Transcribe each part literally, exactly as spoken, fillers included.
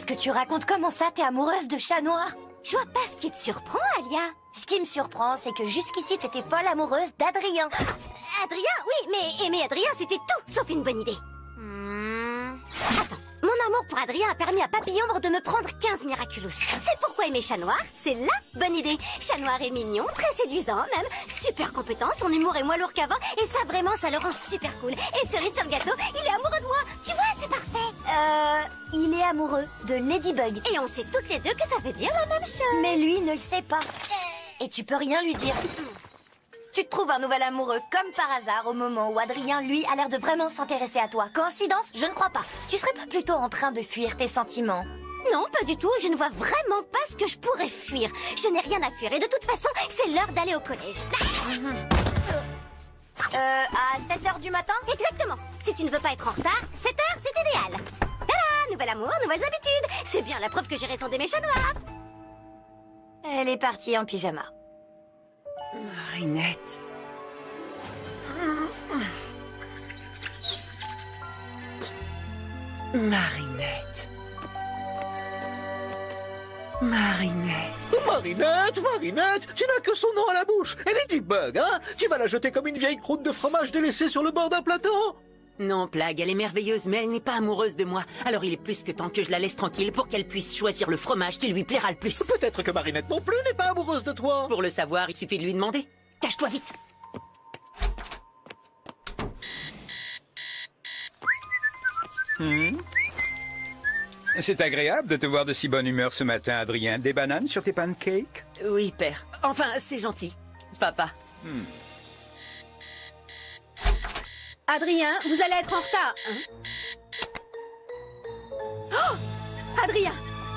Qu'est-ce que tu racontes? Comment ça, t'es amoureuse de chat noir? Je vois pas ce qui te surprend, Alia. Ce qui me surprend, c'est que jusqu'ici, t'étais folle amoureuse d'Adrien. Adrien, oui, mais aimer Adrien, c'était tout, sauf une bonne idée. Hmm... Attends, mon amour pour Adrien a permis à Papillombre de me prendre quinze Miraculous. C'est pourquoi aimer Chat Noir, c'est la bonne idée. Chat Noir est mignon, très séduisant même, super compétent, son humour est moins lourd qu'avant, et ça vraiment, ça le rend super cool. Et cerise sur le gâteau, il est amoureux de moi, tu vois, c'est parfait. Euh... Il est amoureux de Ladybug. Et on sait toutes les deux que ça veut dire la même chose. Mais lui ne le sait pas. Et tu peux rien lui dire. Tu te trouves un nouvel amoureux, comme par hasard, au moment où Adrien, lui, a l'air de vraiment s'intéresser à toi. Coïncidence? Je ne crois pas. Tu serais pas plutôt en train de fuir tes sentiments? Non, pas du tout. Je ne vois vraiment pas ce que je pourrais fuir. Je n'ai rien à fuir. Et de toute façon, c'est l'heure d'aller au collège. Euh, à sept heures du matin? Exactement. Si tu ne veux pas être en retard, sept heures, c'est idéal. Tada! Nouvel amour, nouvelles habitudes. C'est bien la preuve que j'ai raison d'aimer Chat Noir. Elle est partie en pyjama. Marinette. Marinette. Marinette. Marinette, Marinette, tu n'as que son nom à la bouche. Elle est Ladybug, hein? Tu vas la jeter comme une vieille croûte de fromage délaissée sur le bord d'un plateau? Non, Plagg, elle est merveilleuse, mais elle n'est pas amoureuse de moi. Alors il est plus que temps que je la laisse tranquille pour qu'elle puisse choisir le fromage qui lui plaira le plus. Peut-être que Marinette non plus n'est pas amoureuse de toi. Pour le savoir, il suffit de lui demander. Cache-toi vite. Hmm. C'est agréable de te voir de si bonne humeur ce matin, Adrien. Des bananes sur tes pancakes? Oui, père. Enfin, c'est gentil. Papa. Hmm. Adrien, vous allez être en retard. Hein? Oh! Adrien!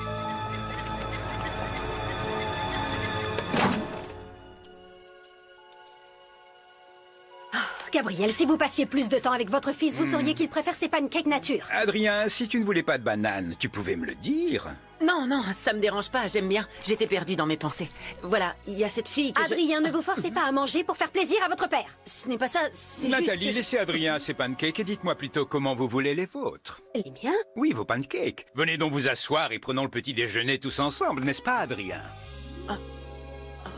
Oh, Gabriel, si vous passiez plus de temps avec votre fils, vous sauriez qu'il préfère ses pancakes nature. Adrien, si tu ne voulais pas de bananes, tu pouvais me le dire. Non, non, ça me dérange pas, j'aime bien. J'étais perdue dans mes pensées. Voilà, il y a cette fille que Adrien, je... ne vous forcez pas à manger pour faire plaisir à votre père. Ce n'est pas ça, c'est Nathalie, juste que laissez Adrien ses pancakes et dites-moi plutôt comment vous voulez les vôtres. je... Les miens? Oui, vos pancakes. Venez donc vous asseoir et prenons le petit déjeuner tous ensemble, n'est-ce pas, Adrien? Ah. Ah.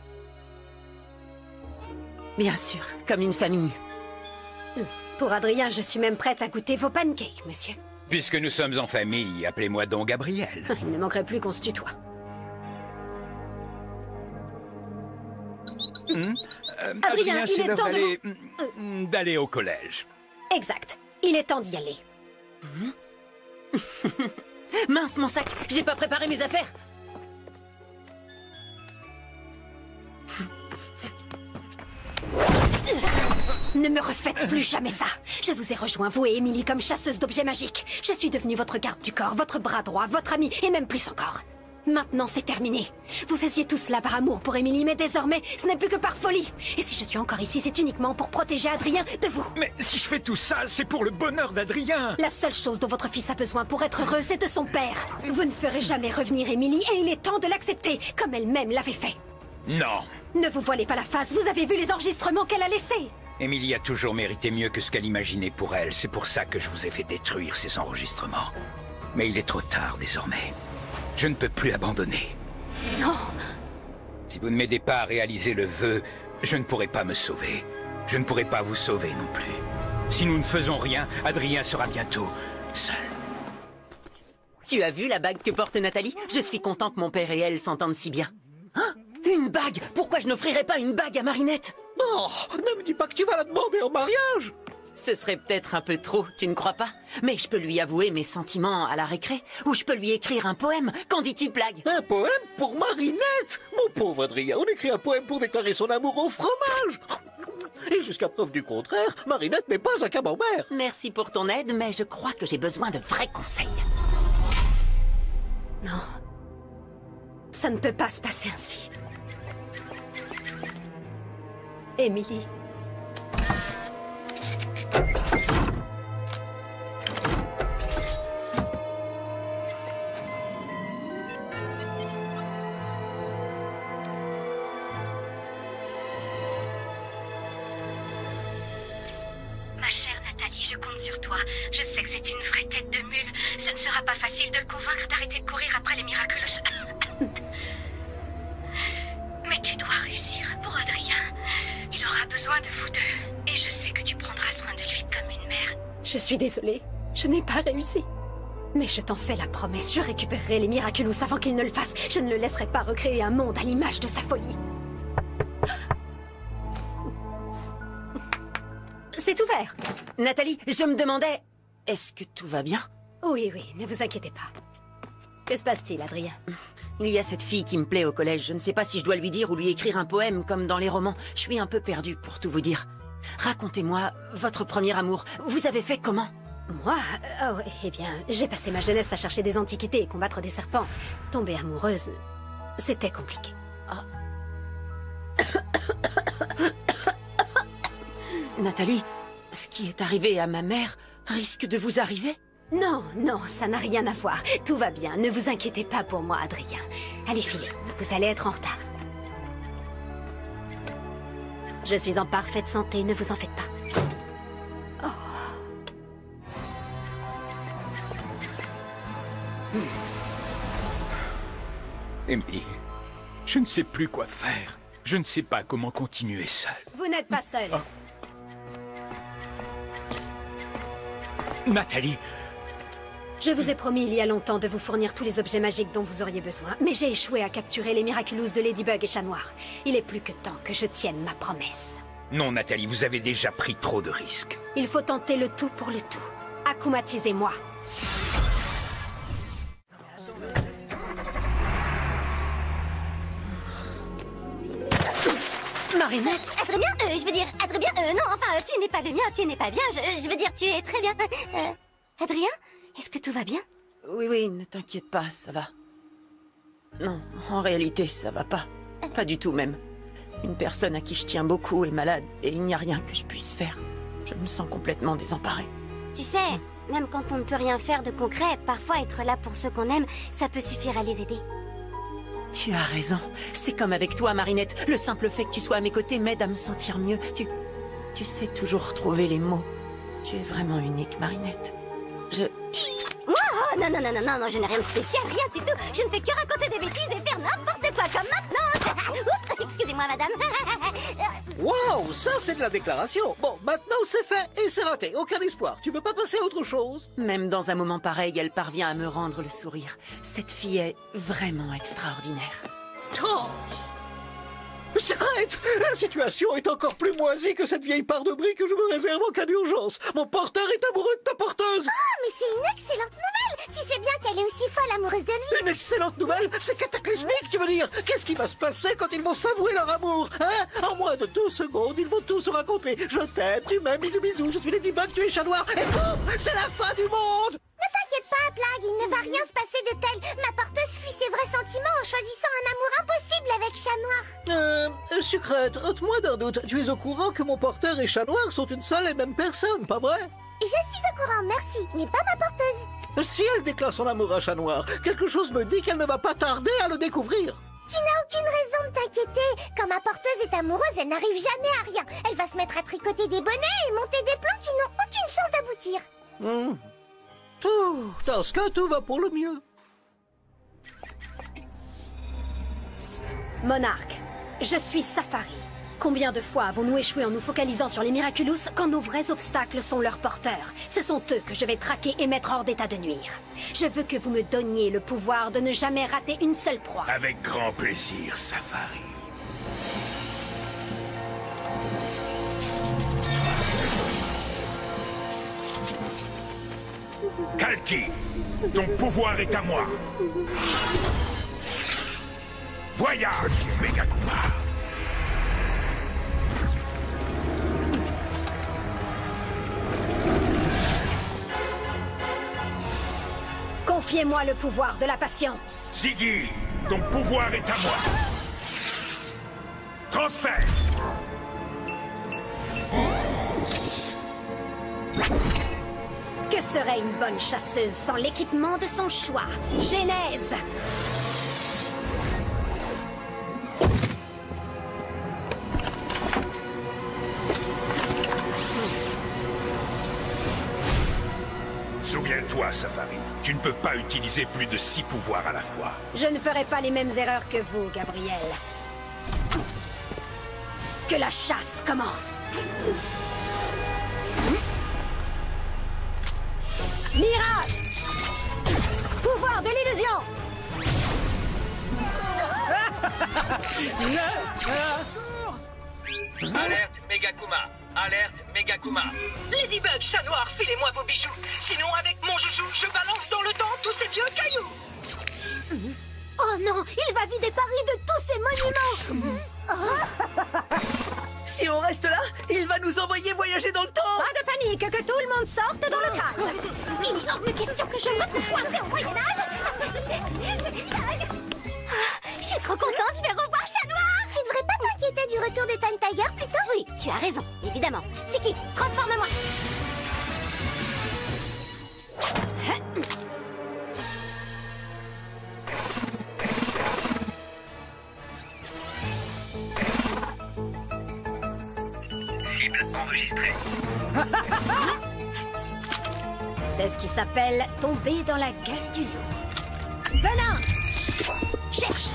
Bien sûr, comme une famille. Pour Adrien, je suis même prête à goûter vos pancakes, monsieur. Puisque nous sommes en famille, appelez-moi donc Gabriel. Il ne manquerait plus qu'on se tutoie. Hmm? Euh, Adrien, il c'est est l'heure temps de d'aller hmm, d'aller au collège. Exact. Il est temps d'y aller. Mince, mon sac, j'ai pas préparé mes affaires. Ne me refaites plus jamais ça. Je vous ai rejoint, vous et Émilie, comme chasseuse d'objets magiques. Je suis devenue votre garde du corps, votre bras droit, votre amie, et même plus encore. Maintenant, c'est terminé. Vous faisiez tout cela par amour pour Émilie, mais désormais, ce n'est plus que par folie. Et si je suis encore ici, c'est uniquement pour protéger Adrien de vous. Mais si je fais tout ça, c'est pour le bonheur d'Adrien. La seule chose dont votre fils a besoin pour être heureux, c'est de son père. Vous ne ferez jamais revenir Émilie, et il est temps de l'accepter, comme elle-même l'avait fait. Non. Ne vous voilez pas la face, vous avez vu les enregistrements qu'elle a laissés. Émilie a toujours mérité mieux que ce qu'elle imaginait pour elle. C'est pour ça que je vous ai fait détruire ces enregistrements. Mais il est trop tard désormais. Je ne peux plus abandonner. Non. Si vous ne m'aidez pas à réaliser le vœu, je ne pourrai pas me sauver. Je ne pourrai pas vous sauver non plus. Si nous ne faisons rien, Adrien sera bientôt seul. Tu as vu la bague que porte Nathalie? Je suis content que mon père et elle s'entendent si bien. Hein? Une bague? Pourquoi je n'offrirais pas une bague à Marinette? Oh, ne me dis pas que tu vas la demander en mariage. Ce serait peut-être un peu trop, tu ne crois pas? Mais je peux lui avouer mes sentiments à la récré, ou je peux lui écrire un poème. Qu'en dis-tu, Plagg? Un poème pour Marinette? Mon pauvre Adrien, on écrit un poème pour déclarer son amour au fromage. Et jusqu'à preuve du contraire, Marinette n'est pas un camembert. Merci pour ton aide, mais je crois que j'ai besoin de vrais conseils. Non. Ça ne peut pas se passer ainsi. Émilie. Ma chère Nathalie, je compte sur toi. Je sais que c'est une vraie tête de mule. Ce ne sera pas facile de le convaincre d'arrêter de courir après les Miraculous. Mais tu dois réussir pour Adrien. Il aura besoin de vous deux. Et je sais que tu prendras soin de lui comme une mère. Je suis désolée. Je n'ai pas réussi. Mais je t'en fais la promesse. Je récupérerai les Miraculous avant qu'il ne le fasse. Je ne le laisserai pas recréer un monde à l'image de sa folie. C'est ouvert. Nathalie, je me demandais... Est-ce que tout va bien? Oui, oui, ne vous inquiétez pas. Que se passe-t-il, Adrien? Il y a cette fille qui me plaît au collège. Je ne sais pas si je dois lui dire ou lui écrire un poème comme dans les romans. Je suis un peu perdue, pour tout vous dire. Racontez-moi votre premier amour. Vous avez fait comment? Moi? Oh, eh bien, j'ai passé ma jeunesse à chercher des antiquités et combattre des serpents. Tomber amoureuse, c'était compliqué. Ah. Nathalie, ce qui est arrivé à ma mère risque de vous arriver? Non, non, ça n'a rien à voir. Tout va bien, ne vous inquiétez pas pour moi, Adrien. Allez, filez, vous allez être en retard. Je suis en parfaite santé, ne vous en faites pas. Oh. Hmm. Emily, je ne sais plus quoi faire. Je ne sais pas comment continuer seul. Vous n'êtes pas seul. Oh. Nathalie... Je vous ai promis il y a longtemps de vous fournir tous les objets magiques dont vous auriez besoin, mais j'ai échoué à capturer les Miraculous de Ladybug et Chat Noir. Il est plus que temps que je tienne ma promesse. Non, Nathalie, vous avez déjà pris trop de risques. Il faut tenter le tout pour le tout. Akumatisez-moi. Marinette? Adrien, euh, je veux dire, Adrien, euh, non, enfin, tu n'es pas le mien, tu n'es pas bien, je, je veux dire, tu es très bien. Euh, Adrien, est-ce que tout va bien? Oui, oui, ne t'inquiète pas, ça va. Non, en réalité, ça va pas. Pas du tout même. Une personne à qui je tiens beaucoup est malade et il n'y a rien que je puisse faire. Je me sens complètement désemparée. Tu sais, même quand on ne peut rien faire de concret, parfois être là pour ceux qu'on aime, ça peut suffire à les aider. Tu as raison. C'est comme avec toi, Marinette. Le simple fait que tu sois à mes côtés m'aide à me sentir mieux. Tu... Tu sais toujours trouver les mots. Tu es vraiment unique, Marinette. Je... Oh, non, non, non, non, non, non, je n'ai rien de spécial, rien du tout. Je ne fais que raconter des bêtises et faire n'importe quoi, comme maintenant. Oups, excusez-moi, madame. Waouh, ça c'est de la déclaration. Bon, maintenant c'est fait et c'est raté. Aucun espoir. Tu veux pas passer à autre chose? Même dans un moment pareil, elle parvient à me rendre le sourire. Cette fille est vraiment extraordinaire. Oh! Secrète! La situation est encore plus moisie que cette vieille part de brie que je me réserve en cas d'urgence. Mon porteur est amoureux de ta porteuse. Oh, mais c'est une excellente nouvelle. Tu sais bien qu'elle est aussi folle amoureuse de lui. Une excellente nouvelle? C'est cataclysmique, tu veux dire? Qu'est-ce qui va se passer quand ils vont s'avouer leur amour? Hein? En moins de deux secondes, ils vont tout se raconter. Je t'aime, tu m'aimes, bisous bisous, je suis Ladybug, tu es Chat Noir. Et boum! C'est la fin du monde! Ne t'inquiète pas, Plague, il ne va rien se passer de tel. Ma porteuse fuit ses vrais sentiments en choisissant un amour impossible avec Chat Noir. Euh, Sucrète, ôte-moi d'un doute. Tu es au courant que mon porteur et Chat Noir sont une seule et même personne, pas vrai? Je suis au courant, merci, mais pas ma porteuse. Si elle déclare son amour à Chat Noir, quelque chose me dit qu'elle ne va pas tarder à le découvrir. Tu n'as aucune raison de t'inquiéter. Quand ma porteuse est amoureuse, elle n'arrive jamais à rien. Elle va se mettre à tricoter des bonnets et monter des plans qui n'ont aucune chance d'aboutir. Hmm. Tout, dans ce cas, tout va pour le mieux. Monarque, je suis Safari. Combien de fois avons-nous échoué en nous focalisant sur les Miraculous quand nos vrais obstacles sont leurs porteurs? Ce sont eux que je vais traquer et mettre hors d'état de nuire. Je veux que vous me donniez le pouvoir de ne jamais rater une seule proie. Avec grand plaisir, Safari. Kalki, ton pouvoir est à moi. Voyage, Megakuma. Confiez-moi le pouvoir de la passion. Ziggy, ton pouvoir est à moi. Transfert. Que serait une bonne chasseuse sans l'équipement de son choix? Genèse! Souviens-toi, Safari, tu ne peux pas utiliser plus de six pouvoirs à la fois. Je ne ferai pas les mêmes erreurs que vous, Gabriel. Que la chasse commence. Mirage! Pouvoir de l'illusion! Alerte Megakuma! Alerte Megakuma! Ladybug, chat noir, filez-moi vos bijoux. Sinon, avec mon joujou, je balance dans le temps tous ces vieux cailloux. Oh non, il va vider Paris de tous ces monuments. Si on reste là, il va nous envoyer voyager dans le temps. Pas de panique, que tout le monde sorte dans le calme. Il est hors de question que je me retrouve coincée au Moyen-Âge. Je suis trop contente, je vais revoir Chat Noir. Tu devrais pas t'inquiéter du retour de Time Tiger plutôt? Oui, tu as raison, évidemment. Tiki, transforme-moi. Cible enregistrée. C'est ce qui s'appelle tomber dans la gueule du loup. Venin! Cherche!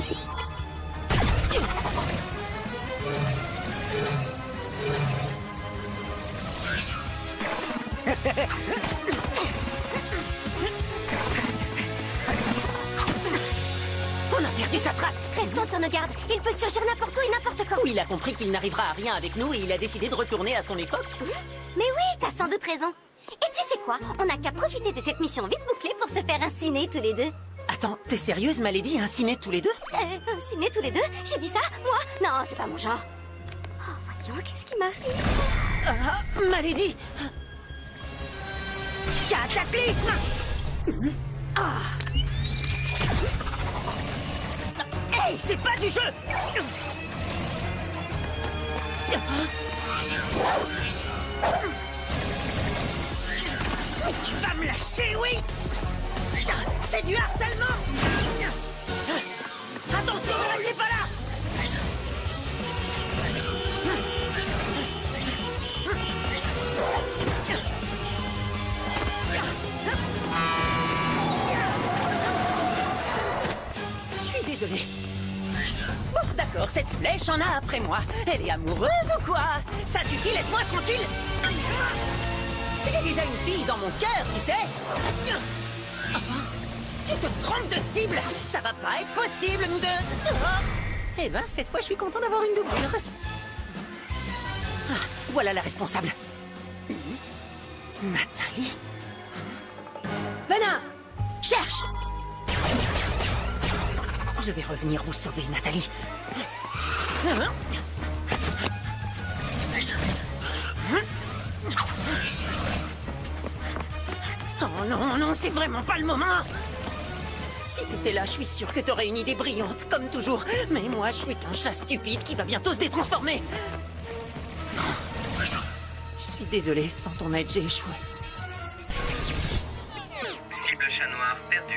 On a perdu sa trace. Restons sur nos gardes. Il peut surgir n'importe où et n'importe quand. Oui, il a compris qu'il n'arrivera à rien avec nous et il a décidé de retourner à son époque. Mais oui, t'as sans doute raison. Et tu sais quoi? On n'a qu'à profiter de cette mission vite bouclée pour se faire inciner tous les deux. Attends, t'es sérieuse, Malédie, inciner tous les deux? Euh, inciner tous les deux? J'ai dit ça? Moi? Non, c'est pas mon genre. Oh, voyons, qu'est-ce qui m'arrive? Ah, Malédie! Cataclysme! Ah! Hey, c'est pas du jeu! Mais tu vas me lâcher, oui! C'est du harcèlement! Attention, ne restez pas là! Je suis désolée. Bon, d'accord, cette flèche en a après moi. Elle est amoureuse ou quoi? Ça suffit, laisse-moi tranquille. J'ai déjà une fille dans mon cœur, tu sais. Tu te trompes de cible. Ça va pas être possible, nous deux. Eh ben, cette fois, je suis content d'avoir une doublure. Ah, voilà la responsable. Nathalie. Venin! Cherche! Je vais revenir vous sauver, Nathalie. Oh non, non, c'est vraiment pas le moment. Si t'étais là, je suis sûre que t'aurais une idée brillante, comme toujours. Mais moi, je suis qu'un chat stupide qui va bientôt se détransformer. Je suis désolée, sans ton aide, j'ai échoué. Cible chat noir perdu.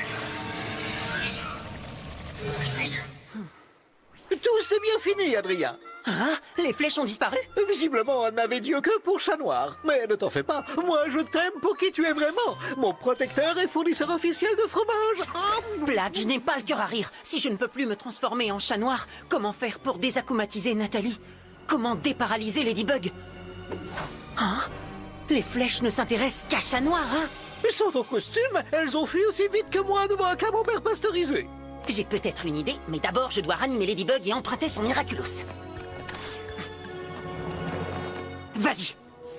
Tout s'est bien fini, Adrien. Ah, les flèches ont disparu? Visiblement, elle n'avait Dieu que pour Chat Noir. Mais ne t'en fais pas, moi je t'aime pour qui tu es vraiment. Mon protecteur et fournisseur officiel de fromage. Oh, blague, je n'ai pas le cœur à rire. Si je ne peux plus me transformer en chat noir, comment faire pour désakumatiser Nathalie? Comment déparalyser Ladybug? Hein? Les flèches ne s'intéressent qu'à chat noir, hein? Sans ton costume, elles ont fui aussi vite que moi devant un camembert pasteurisé. J'ai peut-être une idée, mais d'abord je dois ranimer Ladybug et emprunter son Miraculous. Vas-y.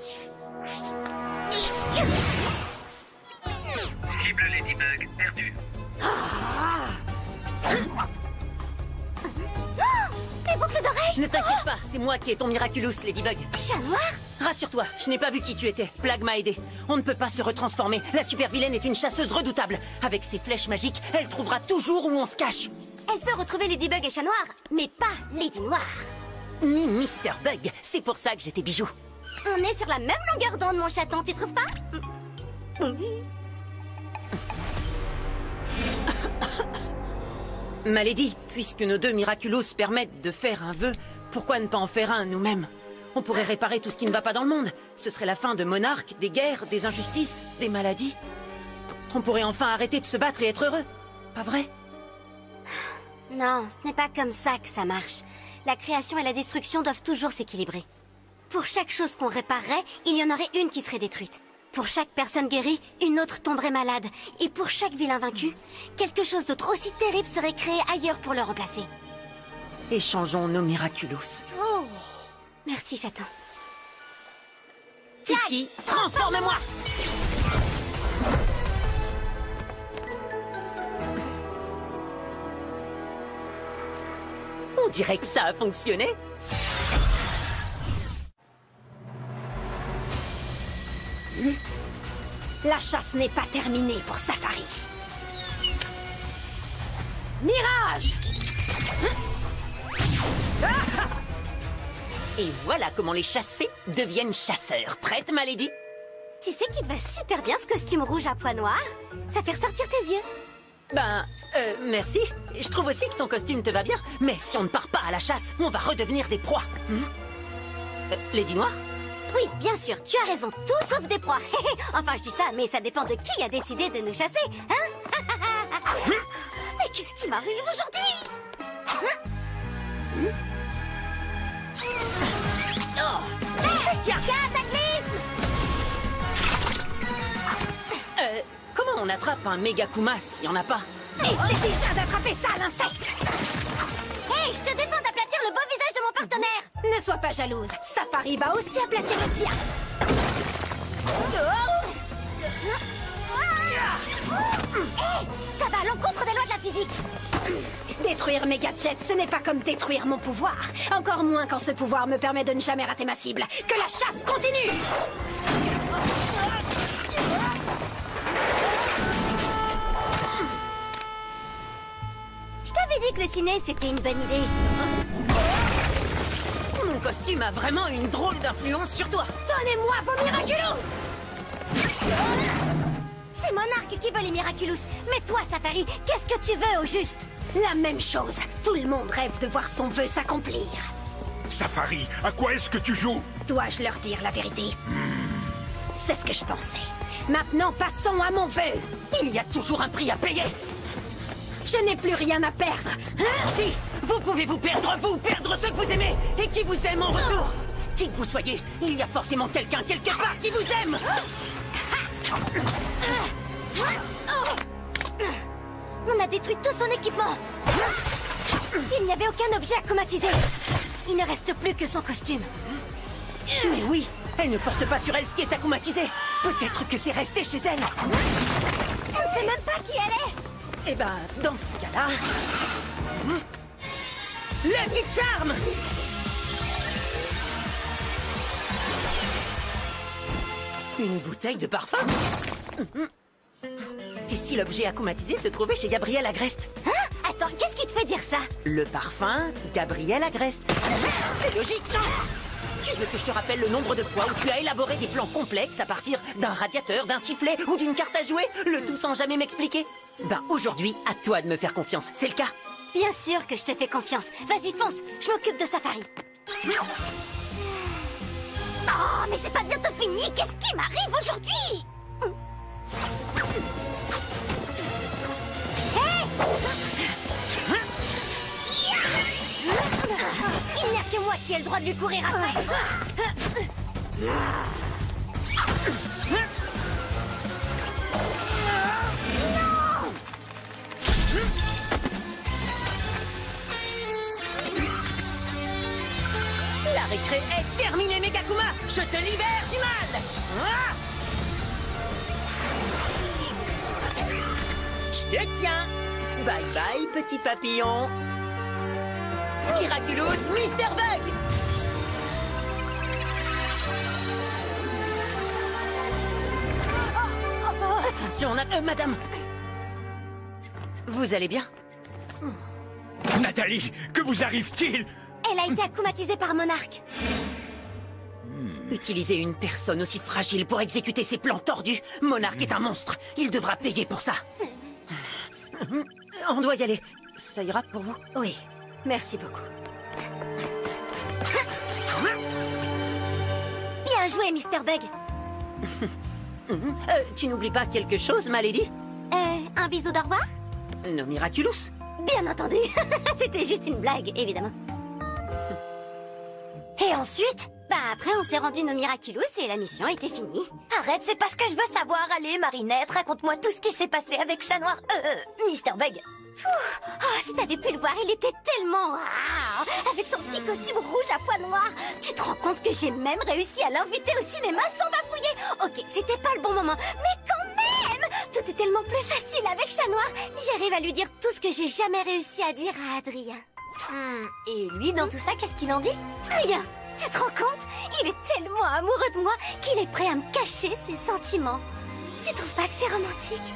Cible Ladybug perdue. Les boucles d'oreilles! Ne t'inquiète pas, c'est moi qui ai ton Miraculous, Ladybug. Chat Noir? Rassure-toi, je n'ai pas vu qui tu étais. Plague m'a aidé. On ne peut pas se retransformer. La super vilaine est une chasseuse redoutable. Avec ses flèches magiques, elle trouvera toujours où on se cache. Elle peut retrouver Ladybug et Chat Noir, mais pas Lady Noire. Ni Mister Bug. C'est pour ça que j'ai tes bijoux. On est sur la même longueur d'onde, mon chaton, tu trouves pas? Malédie, puisque nos deux Miraculous permettent de faire un vœu, pourquoi ne pas en faire un nous-mêmes? On pourrait réparer tout ce qui ne va pas dans le monde. Ce serait la fin de monarques, des guerres, des injustices, des maladies. on pourrait enfin arrêter de se battre et être heureux. Pas vrai? Non, ce n'est pas comme ça que ça marche. La création et la destruction doivent toujours s'équilibrer. Pour chaque chose qu'on réparerait, il y en aurait une qui serait détruite. Pour chaque personne guérie, une autre tomberait malade. Et pour chaque vilain vaincu, quelque chose d'autre aussi terrible serait créé ailleurs pour le remplacer. Échangeons nos miraculous. Oh. Merci, chaton. Tiki, transforme-moi! On dirait que ça a fonctionné. La chasse n'est pas terminée pour Safari. Mirage! Et voilà comment les chassés deviennent chasseurs. Prête, ma lady? Tu sais qu'il te va super bien ce costume rouge à pois noirs? Ça fait ressortir tes yeux. Ben, euh, merci. Je trouve aussi que ton costume te va bien. Mais si on ne part pas à la chasse, on va redevenir des proies. Hmm? Euh, Lady Noire? Oui, bien sûr, tu as raison. Tout sauf des proies. Enfin, je dis ça, mais ça dépend de qui a décidé de nous chasser, hein? Mais qu'est-ce qui m'arrive aujourd'hui? Oh, je te tiens! Cataclysme! Euh, comment on attrape un Megakuma s'il n'y en a pas? Essaie déjà d'attraper ça, l'insecte! Hé, je te défends d'aplatir le beau visage de mon partenaire! Ne sois pas jalouse, Safari va aussi aplatir le tien! Hé, ça va à l'encontre des lois de la physique! Détruire mes gadgets, ce n'est pas comme détruire mon pouvoir. Encore moins quand ce pouvoir me permet de ne jamais rater ma cible. Que la chasse continue! Je t'avais dit que le ciné, c'était une bonne idée. Mon costume a vraiment une drôle d'influence sur toi. Donnez-moi vos Miraculous! C'est Monarque qui veut les Miraculous. Mais toi, Safari, qu'est-ce que tu veux au juste? La même chose. Tout le monde rêve de voir son vœu s'accomplir. Safari, à quoi est-ce que tu joues? Dois-je leur dire la vérité? C'est ce que je pensais. Maintenant, passons à mon vœu. Il y a toujours un prix à payer. Je n'ai plus rien à perdre. Hein? Si, vous pouvez vous perdre, vous, perdre ceux que vous aimez et qui vous aiment en retour. Qui que vous soyez, il y a forcément quelqu'un quelque part qui vous aime. On a détruit tout son équipement. Il n'y avait aucun objet akumatiser. Il ne reste plus que son costume. Mais oui, elle ne porte pas sur elle ce qui est akumatisé. Peut-être que c'est resté chez elle. On ne sait même pas qui elle est. Eh ben, dans ce cas-là... Le Guide Charme! Une bouteille de parfum? Et si l'objet akumatisé se trouvait chez Gabriel Agreste? Hein? Attends, qu'est-ce qui te fait dire ça? Le parfum, Gabriel Agreste. C'est logique, non? Tu veux que je te rappelle le nombre de fois où tu as élaboré des plans complexes à partir d'un radiateur, d'un sifflet ou d'une carte à jouer, le tout sans jamais m'expliquer? Ben aujourd'hui, à toi de me faire confiance, c'est le cas? Bien sûr que je te fais confiance. Vas-y, fonce, je m'occupe de Safari. Oh, mais c'est pas bientôt fini. Qu'est-ce qui m'arrive aujourd'hui? Hey! Il n'y a que moi qui ai le droit de lui courir après. La récré est terminée, Megakuma. Je te libère du mal. Ah! Je te tiens. Bye bye, petit papillon. Miraculous Mister Bug. Attention, on a... Euh, madame. Vous allez bien? Nathalie, que vous arrive-t-il? Elle a été akumatisée par Monarque. Utiliser une personne aussi fragile pour exécuter ses plans tordus. Monarque est un monstre. Il devra payer pour ça. On doit y aller. Ça ira pour vous? Oui, merci beaucoup. Bien joué, Mister Bug. Euh, tu n'oublies pas quelque chose, ma lady? Euh, un bisou d'au revoir? No Miraculous. Bien entendu. C'était juste une blague, évidemment. Et ensuite? Bah après, on s'est rendu nos Miraculous et la mission était finie. Arrête, c'est pas ce que je veux savoir. Allez, Marinette, raconte-moi tout ce qui s'est passé avec Chat Noir, euh, euh, Mister Bug. Oh, si t'avais pu le voir, il était tellement rare. Avec son petit costume rouge à pois noirs. Tu te rends compte que j'ai même réussi à l'inviter au cinéma sans bafouiller? Ok, c'était pas le bon moment, mais quand même, tout est tellement plus facile avec Chat Noir. J'arrive à lui dire tout ce que j'ai jamais réussi à dire à Adrien. Hmm, et lui, dans tout ça, qu'est-ce qu'il en dit? Rien. Tu te rends compte? Il est tellement amoureux de moi qu'il est prêt à me cacher ses sentiments. Tu trouves pas que c'est romantique?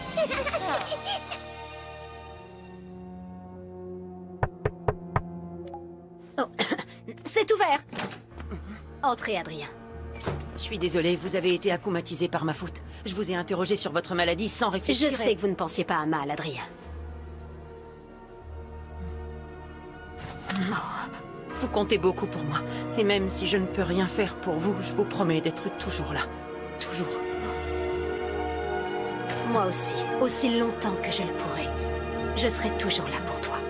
Oh, c'est ouvert. Entrez, Adrien. Je suis désolée, vous avez été akumatisé par ma faute. Je vous ai interrogé sur votre maladie sans réfléchir. Je sais que vous ne pensiez pas à mal, Adrien. Vous comptez beaucoup pour moi. Et même si je ne peux rien faire pour vous, je vous promets d'être toujours là. Toujours. Moi aussi, aussi longtemps que je le pourrai. Je serai toujours là pour toi.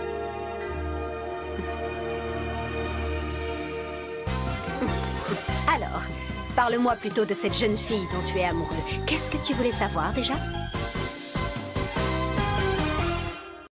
Alors, parle-moi plutôt de cette jeune fille dont tu es amoureux. Qu'est-ce que tu voulais savoir déjà ?